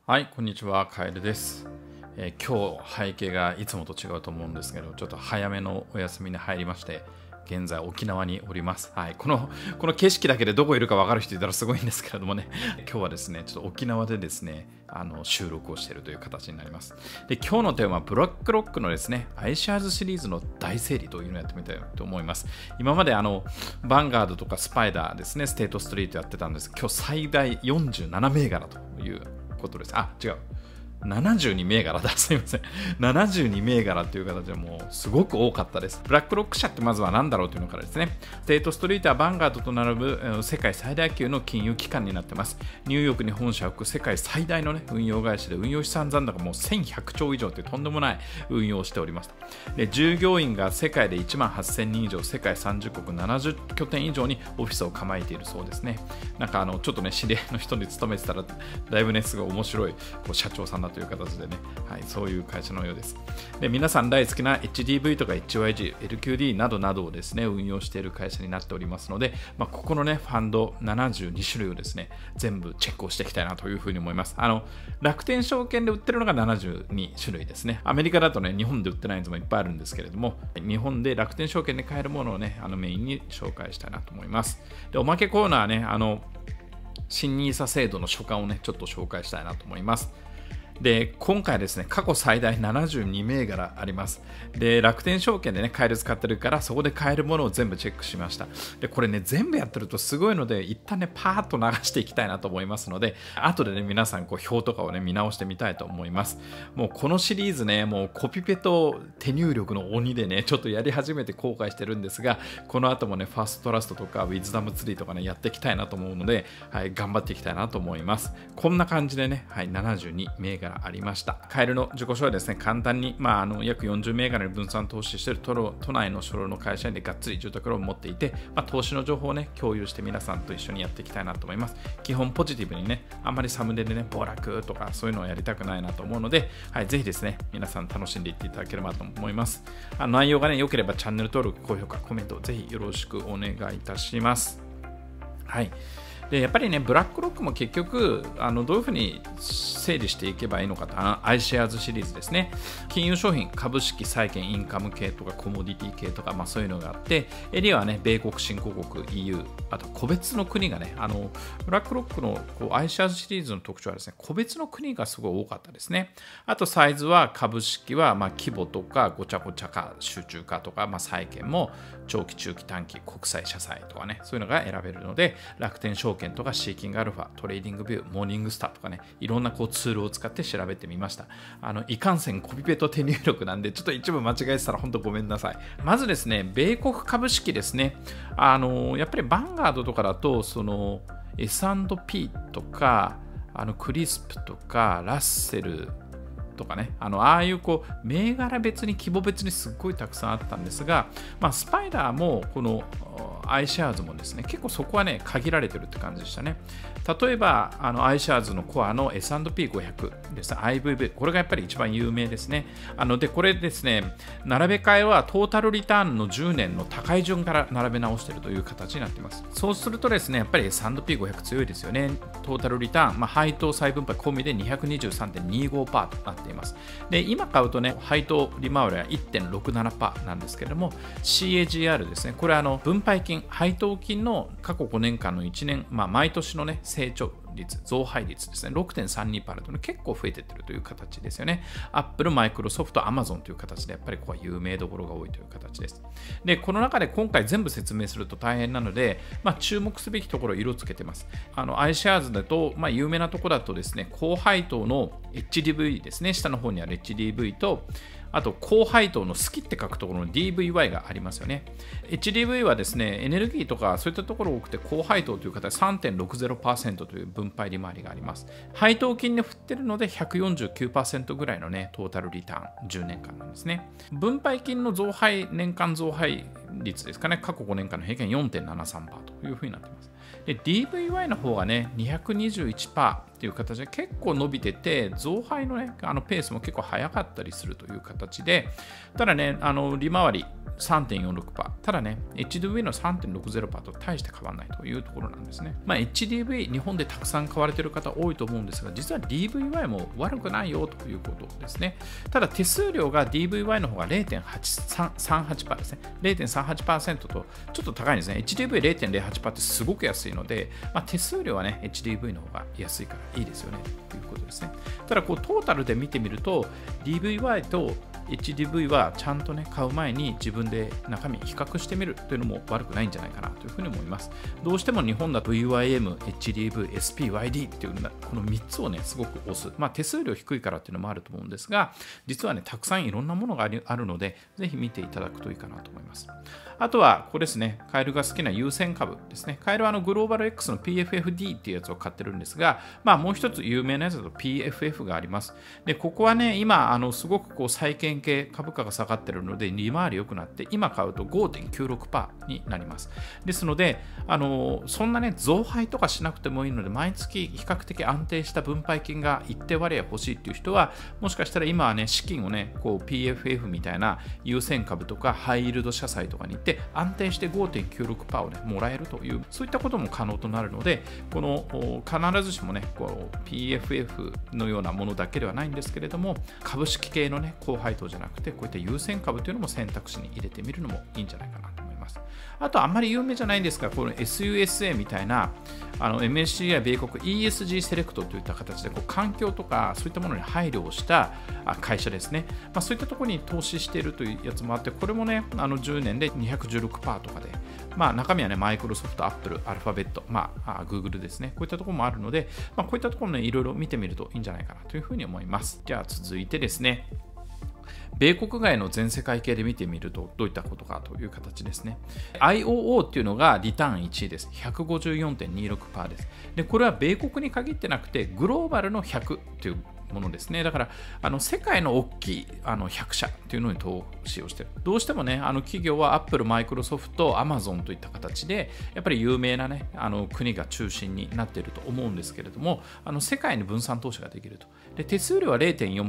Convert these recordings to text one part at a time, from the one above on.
はい、こんにちは、カエルです。今日背景がいつもと違うと思うんですけど、ちょっと早めのお休みに入りまして、現在沖縄におります。はい、この景色だけでどこいるか分かる人いたらすごいんですけれどもね、今日はですね、ちょっと沖縄でですね、収録をしているという形になります。で、今日のテーマはブラックロックのですね、アイシャーズシリーズの大整理というのをやってみたいと思います。今までバンガードとかスパイダーですね、ステートストリートやってたんです。今日最大47銘柄ということです。違う。72銘柄だ。すいません。72銘柄という形でもうすごく多かったです。ブラックロック社ってまずは何だろうというのからですね。ステートストリートはバンガードと並ぶ世界最大級の金融機関になっています。ニューヨークに本社を置く世界最大の、運用会社で運用資産残高もう1100兆以上というとんでもない運用をしております。で、従業員が世界で1万8000人以上、世界30国70拠点以上にオフィスを構えているそうですね。なんかちょっとね、知り合いの人に勤めてたらだいぶね、すごい面白い社長さんだという形でね、はい、そういう会社のようです。で、皆さん大好きな HDV とか HYG、LQD などなどをですね、運用している会社になっておりますので、ここのね、ファンド72種類をですね、全部チェックをしていきたいなというふうに思います。楽天証券で売ってるのが72種類ですね。アメリカだとね、日本で売ってないやつもいっぱいあるんですけれども、日本で楽天証券で買えるものをね、メインに紹介したいなと思います。で、おまけコーナーはね、新NISA制度の所感をね、ちょっと紹介したいなと思います。で、今回ですね、過去最大72銘柄あります。で、楽天証券でね、買える使ってるから、そこで買えるものを全部チェックしました。で、これね、全部やってるとすごいので、一旦ね、パーッと流していきたいなと思いますので、後でね、皆さん、表とかをね、見直してみたいと思います。もうこのシリーズね、もうコピペと手入力の鬼でね、ちょっとやり始めて後悔してるんですが、この後もね、ファーストトラストとか、ウィズダムツリーとかね、やっていきたいなと思うので、はい、頑張っていきたいなと思います。こんな感じでね、はい、72銘柄ありました。カエルの自己紹介はですね、簡単に、約40銘柄に分散投資している都内の初老の会社でがっつり住宅ローンを持っていて、投資の情報をね、共有して皆さんと一緒にやっていきたいなと思います。基本ポジティブにね、あんまりサムネでね、暴落とかそういうのをやりたくないなと思うので、はい、ぜひですね、皆さん楽しんでいっていただければと思います。内容がね、良ければチャンネル登録、高評価、コメント、ぜひよろしくお願いいたします。はい。で、やっぱりね、ブラックロックも結局どういうふうに整理していけばいいのかと、iShares シリーズですね。金融商品、株式、債券、インカム系とかコモディティ系とか、そういうのがあって、エリアはね、米国、新興国、EU、あと個別の国がね、ブラックロックのiShares シリーズの特徴はですね、個別の国がすごい多かったですね。あとサイズは株式は規模とかごちゃごちゃか集中化とか、債券も長期、中期、短期、国際社債とかね、そういうのが選べるので、楽天証券とかシーキングアルファ、トレーディングビュー、モーニングスターとかね、いろんなツールを使って調べてみました。いかんせんコピペと手入力なんで、ちょっと一部間違えてたら本当ごめんなさい。まずですね、米国株式ですね。やっぱりバンガードとかだと、S&P とか、クリスプとか、ラッセル、とかね、ああいう銘柄別に規模別にすっごいたくさんあったんですが、スパイダーもこのiShares もですね、結構そこはね、限られてるって感じでしたね。例えば、iShares のコアの S&P500 ですね、IVV、これがやっぱり一番有名ですね。で、これですね、並べ替えはトータルリターンの10年の高い順から並べ直しているという形になっています。そうするとですね、やっぱり S&P500 強いですよね。トータルリターン、配当再分配込みで 223.25% となっています。で、今買うとね、配当利回りは 1.67% なんですけれども、CAGR ですね、これは分配金、配当金の過去5年間の1年、毎年のね、成長率、増配率ですね、6.32% と結構増えていってるという形ですよね。アップル、マイクロソフト、アマゾンという形で、やっぱりここは有名どころが多いという形です。で、この中で今回全部説明すると大変なので、注目すべきところを色をつけてます。iShares だと、有名なところだとですね、高配当の HDV ですね、下の方にある HDV と、あと、高配当の好きって書くところの DVY がありますよね。HDV はですね、エネルギーとかそういったところが多くて、高配当という方は 3.60% という分配利回りがあります。配当金で振ってるので 149% ぐらいのね、トータルリターン、10年間なんですね。分配金の年間増配率ですかね、過去5年間の平均 4.73% というふうになっています。 で DVY の方がね、221%っていう形で結構伸びてて、増配のね、ペースも結構早かったりするという形で、ただね、利回り3.46%、ただね、HDV の 3.60% と大して変わらないというところなんですね。HDV、日本でたくさん買われている方多いと思うんですが、実は DVY も悪くないよということですね。ただ、手数料が DVY の方が 0.38% ですね。0.38% とちょっと高いんですね。HDV0.08% ってすごく安いので、手数料はね、HDV の方が安いからいいですよねということですね。ただ、トータルで見てみると、DVY とHDV はちゃんとね、買う前に自分で中身比較してみるというのも悪くないんじゃないかなというふうに思います。どうしても日本だと VYM、HDV、SPYD っていうこの3つをね、すごく押す。手数料低いからっていうのもあると思うんですが、実はね、たくさんいろんなものがあるので、ぜひ見ていただくといいかなと思います。あとは、これですね、カエルが好きな優先株ですね。カエルはグローバル X の PFFD っていうやつを買ってるんですが、もう一つ有名なやつだと PFF があります。で、ここはね、今、すごく債券系株価が下がってるので、利回り良くなって、今買うと 5.96% になります。ですので、そんなね、増配とかしなくてもいいので、毎月比較的安定した分配金が一定割合欲しいっていう人は、もしかしたら今はね、資金をね、PFF みたいな優先株とかハイイールド社債とかに行って、安定して 5.96% をね、もらえるという、そういったことも可能となるので、必ずしもね、PFF のようなものだけではないんですけれども、株式系のね、高配当じゃなくて、こういった優先株というのも選択肢に入れてみるのもいいんじゃないかなと思います。あと、あんまり有名じゃないんですが、この SUSA みたいな、MSCI 米国 ESG セレクトといった形で、環境とかそういったものに配慮をした会社ですね。そういったところに投資しているというやつもあって、これもね、10年で216%とかで、中身はね、マイクロソフト、アップル、アルファベット、Google ですね。こういったところもあるので、こういったところね、いろいろ見てみるといいんじゃないかなというふうに思います。じゃあ続いてですね、米国外の全世界系で見てみるとどういったことかという形ですね。IOO っていうのがリターン1位です。154.26% です。で、これは米国に限ってなくて、グローバルの100というものですね。だから世界の大きい100社というのに投資をしている。どうしてもね、企業は Apple、Microsoft、Amazon といった形で、やっぱり有名なね、国が中心になっていると思うんですけれども、世界に分散投資ができると。で、手数料は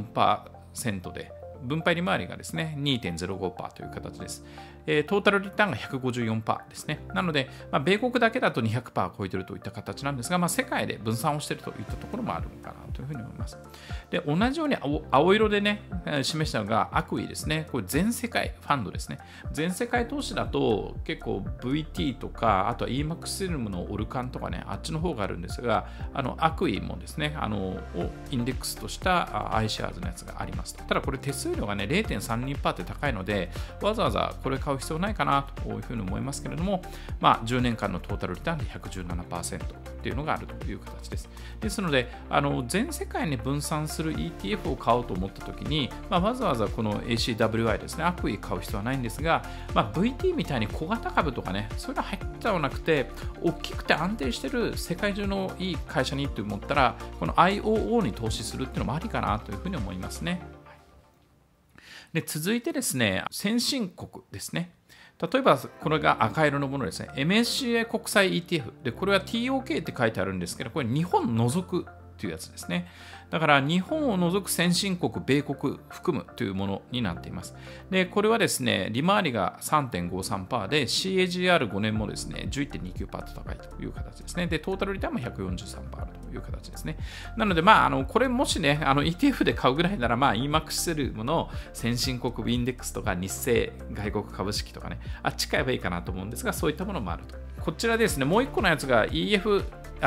0.4% で、分配利回りがですね、2.05% という形です。トータルリターンが 154% ですね。なので、米国だけだと 200% 超えているといった形なんですが、世界で分散をしているといったところもあるのかなというふうに思います。で、同じように青色でね、示したのがアクイですね。これ全世界ファンドですね。全世界投資だと結構 VT とか、あとは EMAXILM のオルカンとかね、あっちの方があるんですが、アクイもですね、をインデックスとした iShares のやつがありますと。ただこれ手数料がね、0.32% って高いので、わざわざこれ買う必要ないかなというふうに思いますけれども、10年間のトータルリターンで 117% っていうのがあるという形です。ですので、全世界に分散する ETF を買おうと思ったときに、わざわざこの ACWI ですね、アクイ買う必要はないんですが、VT みたいに小型株とかね、そういうの入っちゃわなくて、大きくて安定してる世界中のいい会社にと思ったら、この IOO に投資するっていうのもありかなというふうに思いますね。で、続いてですね、先進国ですね。例えば、これが赤色のものですね。MSCI 国際 ETF。で、これは TOK って書いてあるんですけど、これ日本除くというやつですね。だから日本を除く先進国、米国含むというものになっています。で、これはですね、利回りが 3.53% で CAGR5 年もですね、11.29% と高いという形ですね。で、トータルリターンも 143% という形ですね。なので、これもしね、ETF で買うぐらいなら、EMAXILM の先進国インデックスとか日清外国株式とかね、あっち買えばいいかなと思うんですが、そういったものもあると。こちらですね、もう一個のやつが EAFE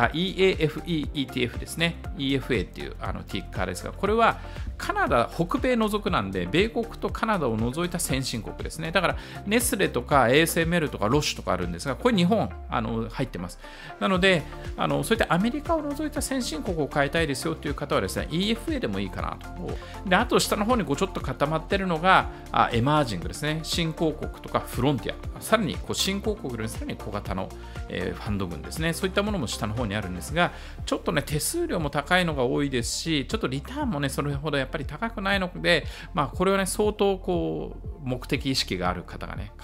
ETF ですね。EFA っていうティッカーですが、これはカナダ、北米除くなんで、米国とカナダを除いた先進国ですね。だから、ネスレとか ASML とかロッシュとかあるんですが、これ日本入ってます。なので、そういったアメリカを除いた先進国を買いたいですよという方はですね、EFA でもいいかなと。で、あと下の方にちょっと固まってるのが、エマージングですね。新興国とかフロンティア。さらに新興国よりさらに小型の、ファンド群ですね。そういったものも下の方にあるんですが、ちょっとね、手数料も高いのが多いですし、ちょっとリターンもね、それほどやっぱり高くないので、これはね、相当目的意識がある方がね、買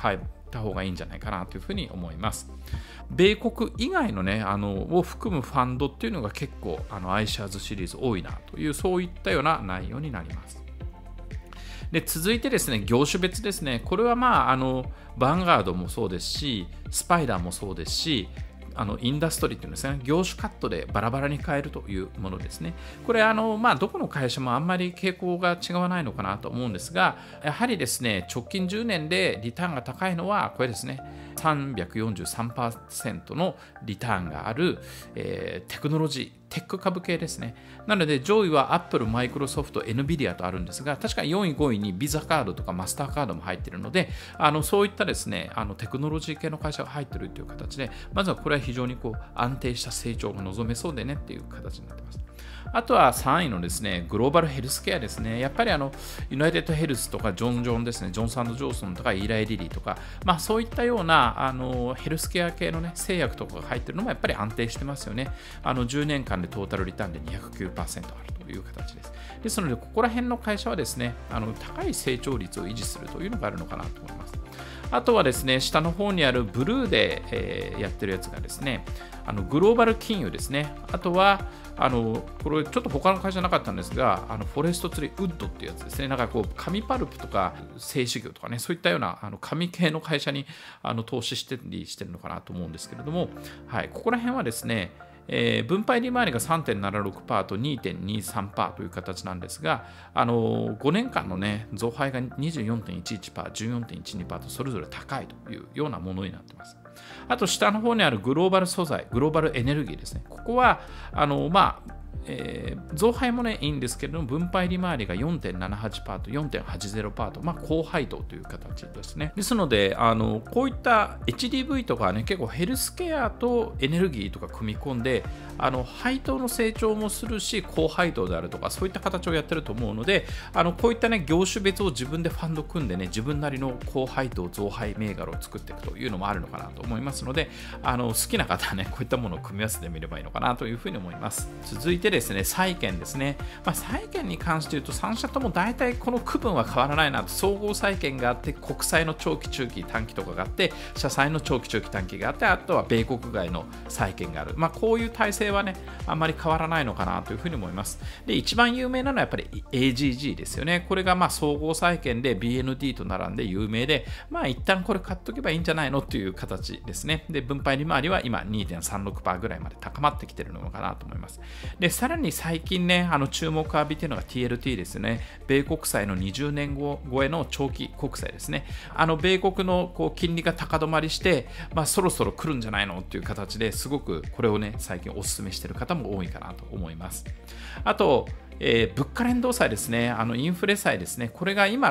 た方がいいんじゃないかなというふうに思います。米国以外のね、を含むファンドっていうのが結構iShares シリーズ多いなという、そういったような内容になります。で、続いてですね、業種別ですね。これはバンガードもそうですし、スパイダーもそうですし、インダストリーっていうんですね、業種カットでバラバラに変えるというものですね。これどこの会社もあんまり傾向が違わないのかなと思うんですが、やはりですね、直近10年でリターンが高いのはこれですね、343% のリターンがある、テクノロジー、テック株系ですね。なので上位は Apple、Microsoft、Nvidia とあるんですが、確か4位、5位に Visa カードとかマスターカードも入っているので、そういったですね、テクノロジー系の会社が入っているという形で、まずはこれは非常に安定した成長が望めそうでねっていう形になっています。あとは3位のですね、グローバルヘルスケアですね。やっぱりユナイテッドヘルスとかジョンですね、ジョンソン&ジョンソンとかイーライリリーとか、そういったようなヘルスケア系のね、製薬とかが入っているのもやっぱり安定してますよね。10年間でトータルリターンで 209% あるという形です。ですので、ここら辺の会社はですね、高い成長率を維持するというのがあるのかなと思います。あとはですね、下の方にあるブルーで、やってるやつがですね、グローバル金融ですね。あとは、これちょっと他の会社なかったんですが、フォレストツリーウッドっていうやつですね。なんか紙パルプとか製紙業とかね、そういったような紙系の会社に投資してりしてるのかなと思うんですけれども、はい、ここら辺はですね、分配利回りが 3.76% と 2.23% という形なんですが、5年間の、ね、増配が 24.11%、14.12% とそれぞれ高いというようなものになっています。あと下の方にあるグローバル素材、グローバルエネルギーですね。ここは増配もねいいんですけれども、分配利回りが 4.78% と 4.80%、高配当という形ですね。ですのでこういった HDV とかはね、結構ヘルスケアとエネルギーとか組み込んで配当の成長もするし、高配当であるとか、そういった形をやってると思うので、こういったね業種別を自分でファンド組んでね、自分なりの高配当増配銘柄を作っていくというのもあるのかなと思いますので、好きな方はね、こういったものを組み合わせてみればいいのかなというふうに思います。続いてですね、債券ですね。債券に関して言うと3社とも大体この区分は変わらないなと。総合債券があって、国債の長期中期短期とかがあって、社債の長期中期短期があって、あとは米国外の債券がある。こういう体制はね、あんまり変わらないのかなというふうに思います。で、一番有名なのはやっぱり AGG ですよね。これが総合債券で BND と並んで有名で、一旦これ買っとけばいいんじゃないのという形ですね。で、分配利回りは今 2.36% ぐらいまで高まってきているのかなと思います。で、さらに最近ね、注目を浴びているのが TLT ですね。米国債の20年超えの長期国債ですね。米国の金利が高止まりして、そろそろ来るんじゃないのっていう形ですごくこれをね、最近お勧めしている方も多いかなと思います。あと、物価連動債ですね、インフレ債ですね、これが今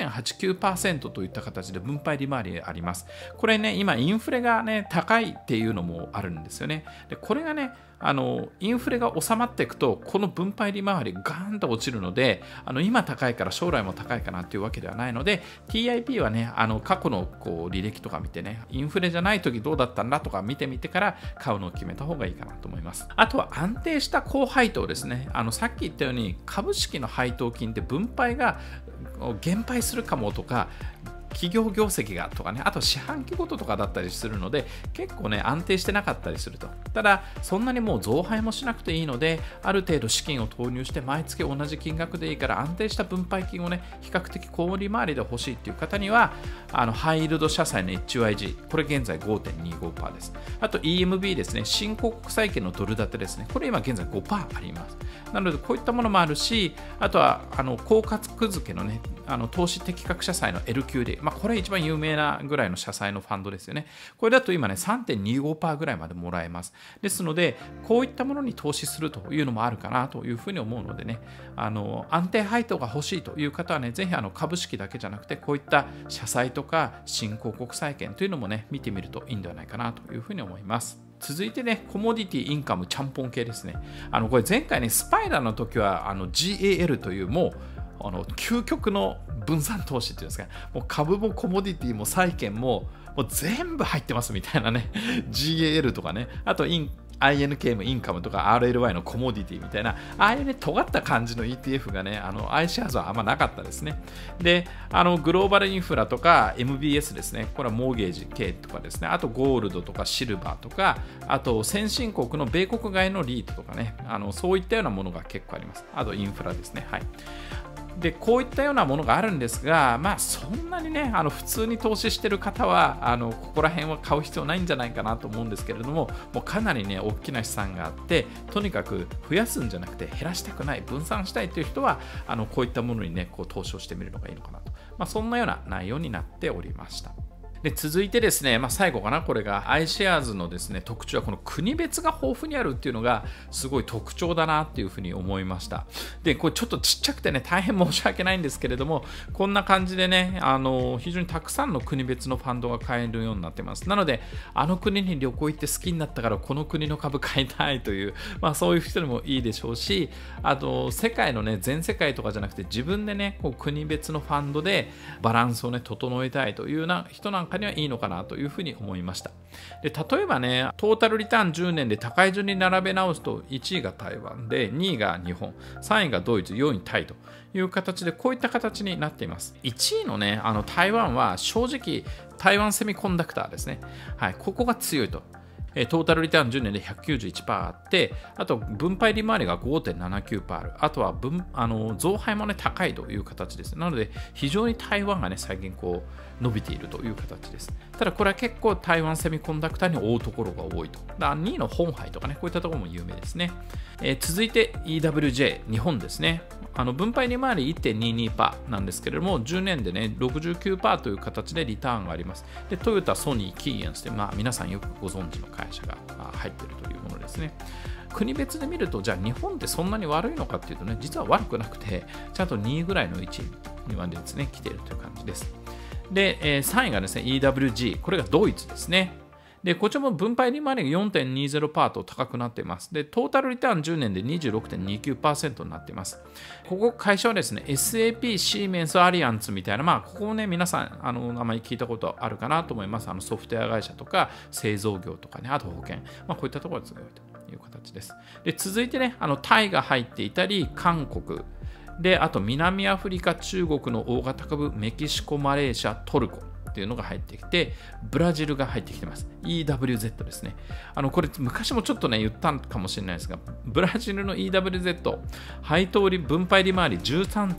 6.89% といった形で分配利回りあります。これね、今インフレがね、高いっていうのもあるんですよね。で、これがね、インフレが収まっていくと、この分配利回りガーンと落ちるので、今高いから将来も高いかなというわけではないので、TIP はね、過去の履歴とか見てね、インフレじゃない時どうだったんだとか見てみてから買うのを決めた方がいいかなと思います。あとは安定した高配当ですね。さっき言ったように株式の配当金って分配が減配するかもとか、企業業績がとかね、あと四半期ごととかだったりするので、結構ね、安定してなかったりすると。ただ、そんなにもう増配もしなくていいので、ある程度資金を投入して、毎月同じ金額でいいから、安定した分配金をね、比較的高利回りで欲しいっていう方には、ハイイールド社債の HYG、これ現在 5.25% です。あと EMB ですね、新興国債券のドル建てですね、これ今現在 5% あります。なので、こういったものもあるし、あとは、高格付けのね、投資適格社債の LQD、これ一番有名なぐらいの社債のファンドですよね。これだと今ね、3.25% ぐらいまでもらえます。ですので、こういったものに投資するというのもあるかなというふうに思うのでね、安定配当が欲しいという方はね、ぜひ株式だけじゃなくて、こういった社債とか新興国債券というのもね、見てみるといいんではないかなというふうに思います。続いてね、コモディティインカムちゃんぽん系ですね。これ前回ね、スパイラーの時はGAL というもう究極の分散投資っていうんですか、もう株もコモディティも債券も全部入ってますみたいなねGAL とかね、あとイン INKM インカムとか RLY のコモディティみたいな、ああいうね、尖った感じの ETF がね、iShares はあんまなかったですね。で、グローバルインフラとか MBS ですね、これはモーゲージ系とかですね、あとゴールドとかシルバーとか、あと先進国の米国外のリートとかね、そういったようなものが結構あります。あとインフラですね。はい。でこういったようなものがあるんですが、まあ、そんなにね、普通に投資している方はここら辺は買う必要ないんじゃないかなと思うんですけれども、もうかなりね、大きな資産があって、とにかく増やすんじゃなくて減らしたくない、分散したいという人は、こういったものにね、こう投資をしてみるのがいいのかなと、まあ、そんなような内容になっておりました。で続いてですね、最後かな、これが iShares のですね、特徴はこの国別が豊富にあるっていうのがすごい特徴だなっていうふうに思いました。でこれちょっとちっちゃくてね、大変申し訳ないんですけれども、こんな感じでね、非常にたくさんの国別のファンドが買えるようになってます。なので、国に旅行行って好きになったからこの国の株買いたいという、そういう人にもいいでしょうし、あと世界のね、全世界とかじゃなくて自分でね、こう国別のファンドでバランスをね、整えたいというような人なんかにはいいのかなというふうに思いました。で例えばね、トータルリターン10年で高い順に並べ直すと、1位が台湾で、2位が日本、3位がドイツ、4位タイという形で、こういった形になっています。1位のね、台湾は正直台湾セミコンダクターですね。はい、ここが強いと。トータルリターン10年で 191% あって、あと分配利回りが 5.79% ある。あとは増配もね、高いという形です。なので、非常に台湾がね、最近こう伸びているという形です。ただ、これは結構台湾セミコンダクターに追うところが多いと。2位の本杯とかね、こういったところも有名ですね。続いて EWJ、日本ですね。分配利回り 1.22% なんですけれども、10年でね、69% という形でリターンがあります。で、トヨタ、ソニー、キーエンスで、皆さんよくご存知の会社が入っているというものですね。国別で見ると、じゃあ日本ってそんなに悪いのかっていうとね、実は悪くなくて、ちゃんと2位ぐらいの位置にまでですね、来ているという感じです。で、3位がですね、EWG、これがドイツですね。でこちらも分配利回りが 4.20% と高くなっています。でトータルリターン10年で 26.29% になっています。ここ会社はですね、SAP、シーメンス、アリアンツみたいな、ここをね、皆さん名前聞いたことあるかなと思います。ソフトウェア会社とか製造業とかね、あと保険、こういったところが強いという形です。で続いてね、タイが入っていたり、韓国で、あと南アフリカ、中国の大型株、メキシコ、マレーシア、トルコっていうのが入ってきて、ブラジルが入ってきてます。EWZ ですね。これ昔もちょっとね言ったかもしれないですが、ブラジルの EWZ、配当利分配利回り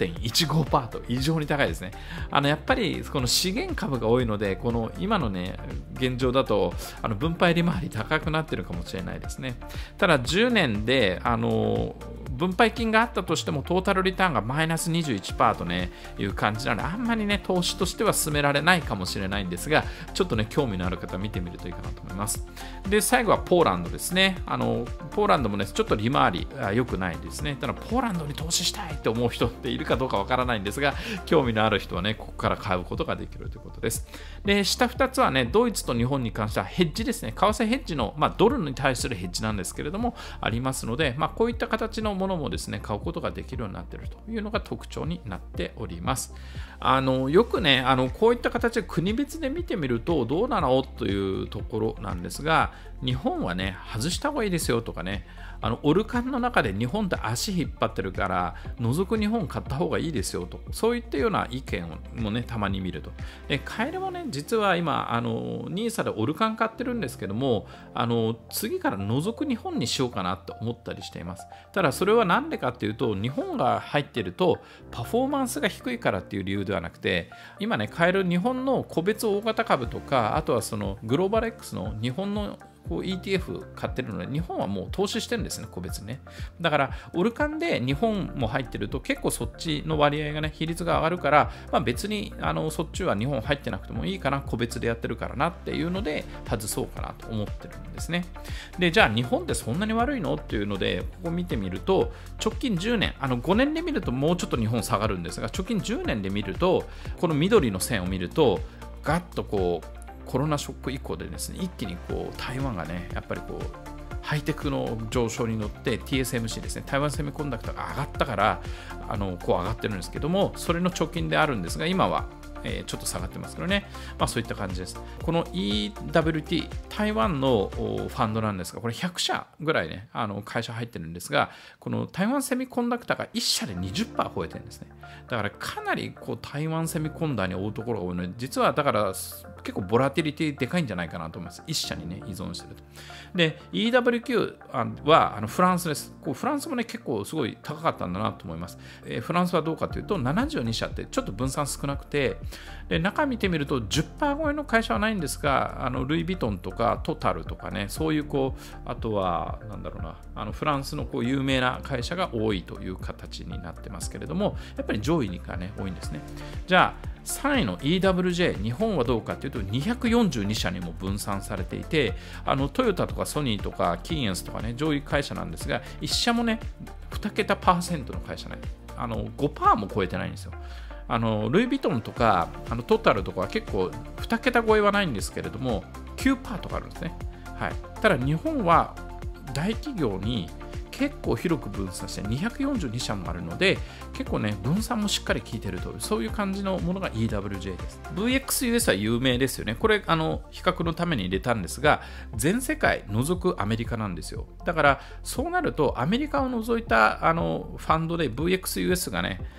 13.15% と異常に高いですね。やっぱりこの資源株が多いので、この今のね現状だと分配利回り高くなってるかもしれないですね。ただ10年で分配金があったとしてもトータルリターンがマイナス 21% とねいう感じなので、あんまりね投資としては進められないかもしれないんですが、ちょっとね興味のある方は見てみるといいかなと思います。で最後はポーランドですね。ポーランドもねちょっと利回り良くないですね。ただポーランドに投資したいと思う人っているかどうかわからないんですが、興味のある人はねここから買うことができるということです。で下2つはね、ドイツと日本に関してはヘッジですね。為替ヘッジの、ドルに対するヘッジなんですけれどもありますので、こういった形のものもですね買うことができるようになっているというのが特徴になっております。よくねこういった形で国別で見てみるとどうなのというところなんですが、日本はね外した方がいいですよとかね、オルカンの中で日本って足引っ張ってるから除く日本買った方がいいですよと、そういったような意見もねたまに見ると。でカエルもね実は今NISA でオルカン買ってるんですけども、次から除く日本にしようかなと思ったりしています。ただそれは何でかっていうと、日本が入っているとパフォーマンスが低いからっていう理由ではなくて、今ねカエル日本の個別大型株とか、あとはそのグローバル X の日本のETF 買ってるので、日本はもう投資してるんですね、個別にね。だからオルカンで日本も入ってると結構そっちの割合がね比率が上がるから、別にそっちは日本入ってなくてもいいかな、個別でやってるからなっていうので外そうかなと思ってるんですね。でじゃあ日本ってそんなに悪いのっていうので、ここ見てみると直近10年5年で見るともうちょっと日本下がるんですが、直近10年で見るとこの緑の線を見るとガッとこうコロナショック以降でですね、一気にこう台湾がねやっぱりこうハイテクの上昇に乗って TSMC ですね、台湾セミコンダクターが上がったからこう上がってるんですけども、それの貯金であるんですが、今はちょっと下がってますけどね。そういった感じです。この EWT、台湾のファンドなんですが、これ100社ぐらいね、会社入ってるんですが、この台湾セミコンダクターが1社で 20% 超えてるんですね。だからかなり台湾セミコンダに追うところが多いので、実はだから結構ボラティリティでかいんじゃないかなと思います。1社にね、依存してると。で、EWQ はフランスです。フランスもね、結構すごい高かったんだなと思います。フランスはどうかというと、72社ってちょっと分散少なくて、で中見てみると 10% 超えの会社はないんですが、ルイ・ヴィトンとかトタルとかね、そういうあとはなんだろうな、フランスの有名な会社が多いという形になってますけれども、やっぱり上位がね多いんですね。じゃあ3位の EWJ、日本はどうかというと242社にも分散されていて、トヨタとかソニーとかキーエンスとかね、上位会社なんですが、1社もね、2桁%の会社ない。5% も超えてないんですよ。ルイ・ヴィトンとかトタルとかは結構2桁超えはないんですけれども 9% とかあるんですね。はい、ただ日本は大企業に結構広く分散して242社もあるので、結構ね分散もしっかり効いてるという、そういう感じのものが EWJ です。 VXUS は有名ですよね。これ比較のために入れたんですが、全世界除くアメリカなんですよ。だからそうなるとアメリカを除いたファンドで VXUS がね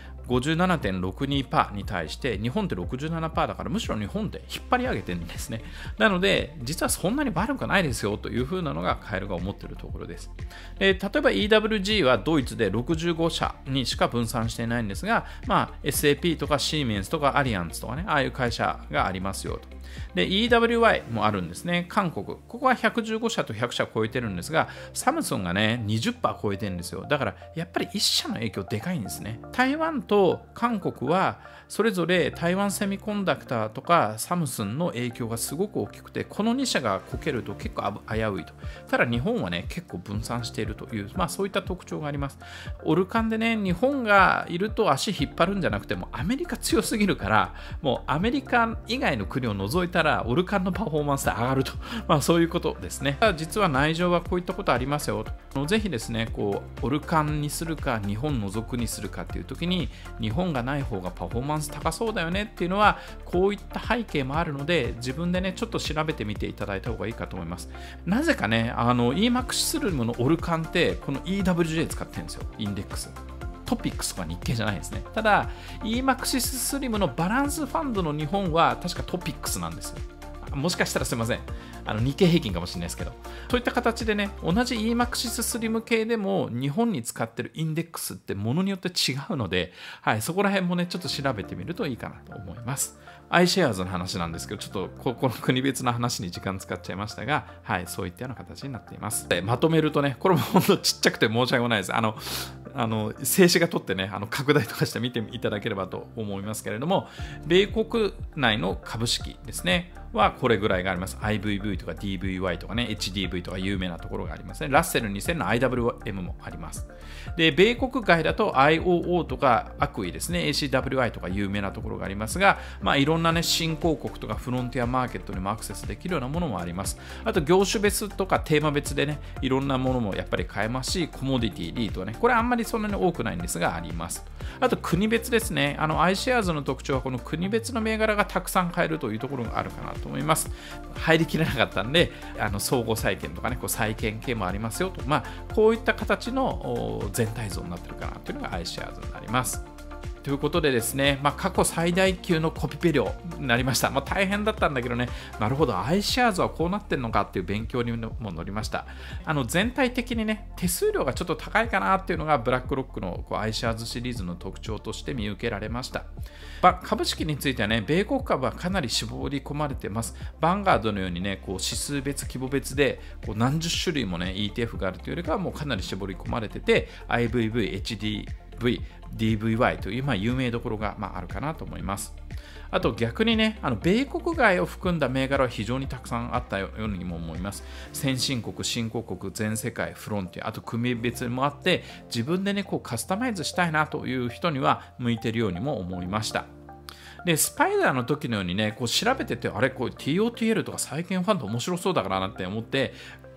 57.62% に対して日本って 67% だから、むしろ日本で引っ張り上げてるんですね。なので実はそんなに悪くないですよというふうなのがカエルが思っているところです。例えば EWG はドイツで65社にしか分散していないんですが、SAP とかシーメンスとかアリアンスとかね、ああいう会社がありますよと。で EWY もあるんですね。韓国、ここは115社と100社超えてるんですが、サムスンがね 20% 超えてるんですよ。だからやっぱり1社の影響でかいんですね。台湾と韓国はそれぞれ台湾セミコンダクターとかサムスンの影響がすごく大きくて、この2社がこけると結構危ういと。ただ日本はね結構分散しているという、そういった特徴があります。オルカンでね、日本がいると足引っ張るんじゃなくてもアメリカ強すぎるから、もうアメリカ以外の国を除いたらオルカンのパフォーマンスで上がると、そういうことですね。実は内情はこういったことありますよと。ぜひですね、オルカンにするか日本除くにするかっていう時に、日本がない方がパフォーマンス高そうだよねっていうのはこういった背景もあるので、自分でねちょっと調べてみていただいた方がいいかと思います。なぜかねEMAX システムのオルカンってこの EWJ 使ってるんですよ。インデックストピックスとか日経じゃないですね。ただ EMAXIS スリムのバランスファンドの日本は確かトピックスなんですよ。もしかしたらすいません、日経平均かもしれないですけど、そういった形でね、同じ EMAXIS スリム系でも日本に使ってるインデックスってものによって違うので、そこら辺もねちょっと調べてみるといいかなと思います。iShares の話なんですけど、ちょっとこの国別の話に時間使っちゃいましたが、そういったような形になっています。でまとめるとね、これも本当ちっちゃくて申し訳ないです。静止画撮ってね、拡大とかして見ていただければと思いますけれども、米国内の株式ですねはこれぐらいがあります。IVV とか DVY とかね、HDV とか有名なところがありますね。ラッセル2000の IWM もあります。で、米国外だと IOO とかアクイですね、ACWI とか有名なところがありますが、いろんなね、新興国とかフロンティアマーケットにもアクセスできるようなものもあります。あと、業種別とかテーマ別でね、いろんなものもやっぱり買えますし、コモディティ、リートはね、これあんまりそんなに多くないんですが、あります。あと、国別ですね。iShares の特徴はこの国別の銘柄がたくさん買えるというところがあるかなと思います。入りきれなかったんで、相互債券とかね、債券系もありますよと、こういった形の全体像になってるかなというのが iShares になります。ということでですね、過去最大級のコピペ量になりました。大変だったんだけどね、なるほど、iShares はこうなってるのかっていう勉強にも乗りました。全体的にね、手数料がちょっと高いかなっていうのがブラックロックのiShares シリーズの特徴として見受けられました。株式についてはね、米国株はかなり絞り込まれてます。バンガードのようにね、指数別、規模別で何十種類もね、ETF があるというよりかはもうかなり絞り込まれてて、IVV、HDV、DVY という有名どころがあるかなと思います。あと逆にね、米国外を含んだ銘柄は非常にたくさんあったようにも思います。先進国、新興国、全世界、フロンティア、あと組別もあって、自分でね、カスタマイズしたいなという人には向いているようにも思いました。で、スパイダーの時のようにね、調べてて、これTOTL とか債券ファンド面白そうだからなって思って、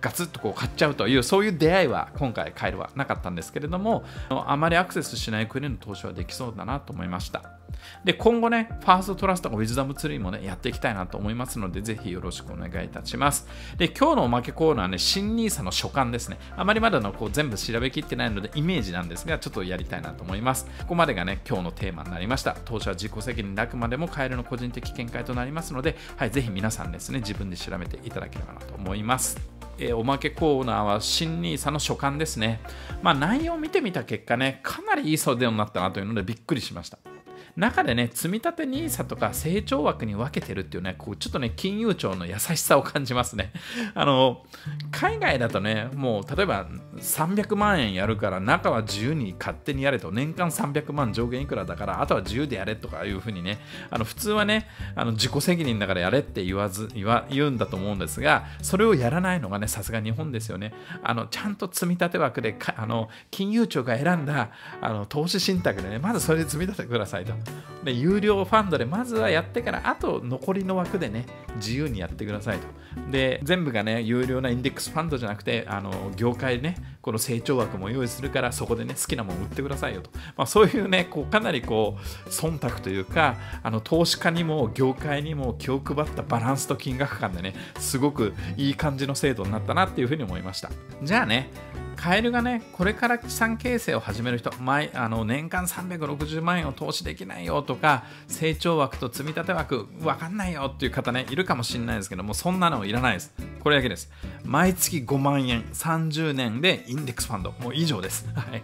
ガツッとこう買っちゃうという、そういう出会いは今回カエルはなかったんですけれども、あまりアクセスしない国の投資はできそうだなと思いました。で、今後ね、ファーストトラストとかウィズダムツリーもね、やっていきたいなと思いますので、ぜひよろしくお願いいたします。で、今日のおまけコーナーね、新NISAの所感ですね。あまりまだこう全部調べきってないので、イメージなんですが、ちょっとやりたいなと思います。ここまでがね、今日のテーマになりました。投資は自己責任であくまでもカエルの個人的見解となりますので、はい、ぜひ皆さんですね、自分で調べていただければなと思います。おまけコーナーは新NISAの所感ですね。内容を見てみた結果ね、かなりいい袖になったなというのでびっくりしました。中でね、積み立て NISA とか成長枠に分けてるっていうね、こうちょっとね、金融庁の優しさを感じますね。海外だとね、もう例えば300万円やるから中は自由に勝手にやれと、年間300万上限いくらだからあとは自由でやれとかいうふうにね、普通はね、自己責任だからやれって言うんだと思うんですが、それをやらないのがね、さすが日本ですよね。ちゃんと積み立て枠で金融庁が選んだ投資信託でね、まずそれで積み立ててくださいと。で、有料ファンドでまずはやってから、あと残りの枠でね、自由にやってくださいと。で、全部がね、有料なインデックスファンドじゃなくて、業界ね、この成長枠も用意するから、そこでね、好きなもの売ってくださいよと。そういうね、かなり忖度というか、投資家にも業界にも気を配ったバランスと金額感でね、すごくいい感じの制度になったなっていうふうに思いました。じゃあね、カエルがね、これから資産形成を始める人、年間360万円を投資できないよとか、成長枠と積み立て枠分かんないよっていう方ね、いるかもしれないですけども、そんなのいらないです。これだけです。毎月5万円、30年でインデックスファンド、もう以上です。はい。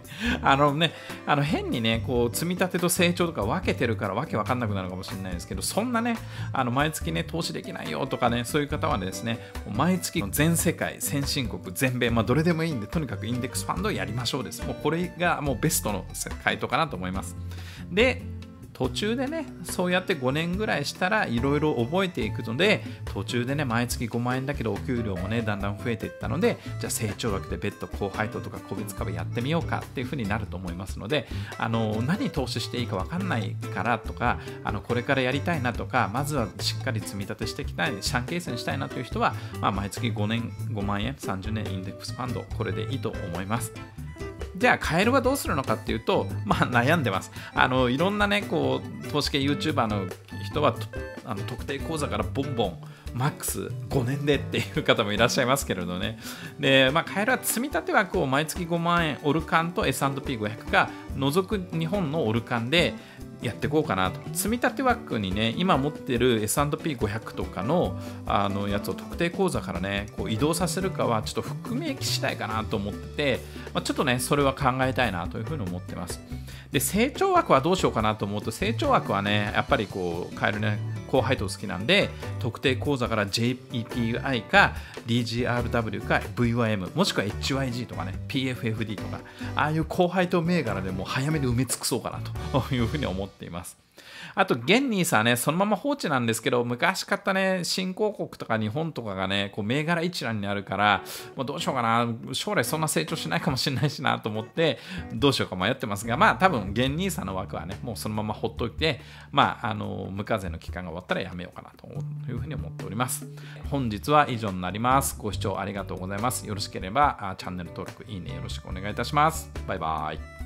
変にね、積み立てと成長とか分けてるからわけ分かんなくなるかもしれないですけど、そんなね、毎月ね、投資できないよとかね、そういう方はですね、毎月全世界、先進国、全米、どれでもいいんで、とにかくインデックスファンドをやりましょうです。もうこれがもうベストの回答かなと思います。で、途中でね、そうやって5年ぐらいしたらいろいろ覚えていくので、途中でね、毎月5万円だけどお給料もね、だんだん増えていったので、じゃあ成長枠で別途高配当とか個別株やってみようかっていう風になると思いますので、何投資していいか分かんないからとか、これからやりたいなとか、まずはしっかり積み立てしていきたい、資産形成したいなという人は、毎月5万円、30年インデックスファンド、これでいいと思います。じゃあカエルはどうするのかっていうと、悩んでます。いろんなね、投資系 YouTuber の人は特定口座からボンボンマックス5年でっていう方もいらっしゃいますけれどね。で、カエルは積み立て枠を毎月5万円オルカンと S&P500 が除く日本のオルカンでやっていこうかなと。積み立て枠にね、今持ってる S&P500 とかのやつを特定口座からね、移動させるかはちょっと含み益したいかなと思ってて、ちょっとね、それは考えたいなというふうに思ってます。で、成長枠はどうしようかなと思うと、成長枠はね、やっぱりカエルね、高配当好きなんで、特定口座から JEPI か DGRW か VYM もしくは HYG とかね PFFD とか、ああいう高配当銘柄でもう早めに埋め尽くそうかなというふうに思っています。あと、現NISAはね、そのまま放置なんですけど、昔買ったね、新興国とか日本とかがね、銘柄一覧にあるから、もうどうしようかな、将来そんな成長しないかもしれないしなと思って、どうしようか迷ってますが、多分、現NISAの枠はね、もうそのままほっといて、無課税の期間が終わったらやめようかなというふうに思っております。本日は以上になります。ご視聴ありがとうございます。よろしければ、チャンネル登録、いいねよろしくお願いいたします。バイバイ。